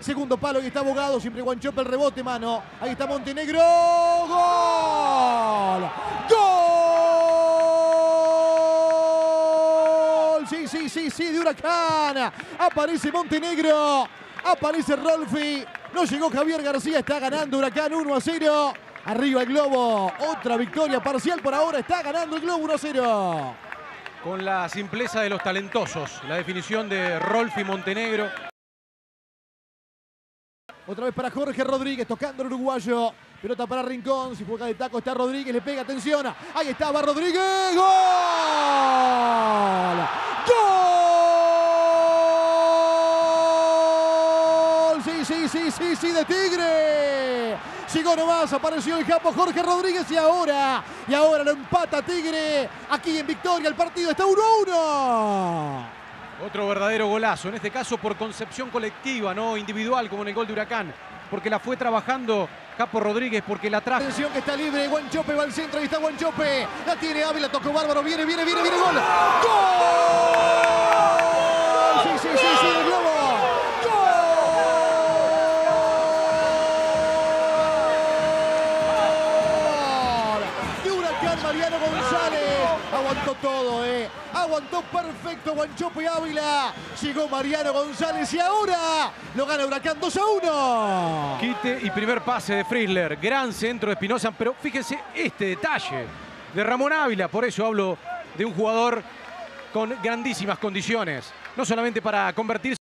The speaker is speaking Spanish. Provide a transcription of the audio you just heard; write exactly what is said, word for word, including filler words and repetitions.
Segundo palo y está Abogado, siempre Guanchope el rebote, mano. Ahí está Montenegro. ¡Gol! ¡Gol! Sí, sí, sí, sí, de Huracán. Aparece Montenegro. Aparece Rolfi. No llegó Javier García. Está ganando Huracán uno a cero. Arriba el Globo. Otra victoria parcial por ahora. Está ganando el Globo uno a cero. Con la simpleza de los talentosos. La definición de Rolfi Montenegro. Otra vez para Jorge Rodríguez, tocando el uruguayo. Pelota para Rincón, si juega de taco está Rodríguez, le pega, atención. Ahí estaba Rodríguez. ¡Gol! ¡Gol! Sí, sí, sí, sí, sí, de Tigre. Llegó nomás, apareció el capo Jorge Rodríguez y ahora, y ahora lo empata Tigre. Aquí en Victoria el partido está uno a uno. Otro verdadero golazo, en este caso por concepción colectiva, no individual como en el gol de Huracán. Porque la fue trabajando Capo Rodríguez, porque la trajo. Atención que está libre, Guanchope va al centro, ahí está Guanchope. La tiene Ávila, tocó bárbaro, viene, viene, viene, viene, gol. ¡Gol! Sí, sí, sí, sí, el Globo. ¡Gol! De Huracán, Mariano González. Aguantó todo, eh. Aguantó perfecto Guanchope Ávila. Llegó Mariano González y ahora lo gana Huracán dos a uno. Quite y primer pase de Frizzler. Gran centro de Espinosa. Pero fíjense este detalle de Ramón Ávila. Por eso hablo de un jugador con grandísimas condiciones. No solamente para convertirse